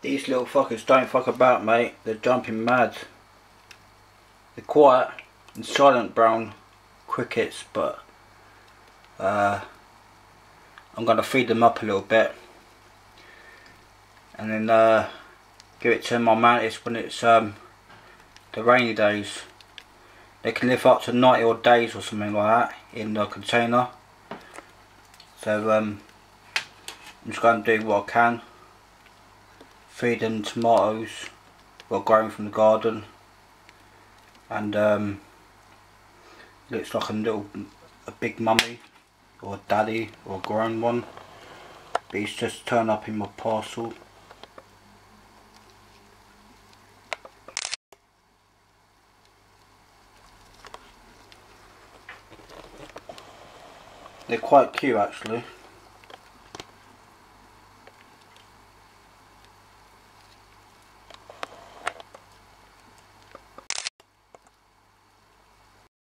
These little fuckers don't fuck about, mate. They're jumping mad. They're quiet and silent brown crickets, but I'm gonna feed them up a little bit and then give it to my mantis when it's the rainy days. They can live up to 90 odd days or something like that in the container. So I'm just going to do what I can. Feed them tomatoes well growing from the garden, and looks like a big mummy or a daddy or a grown one, but he's just turned up in my parcel. They're quite cute actually.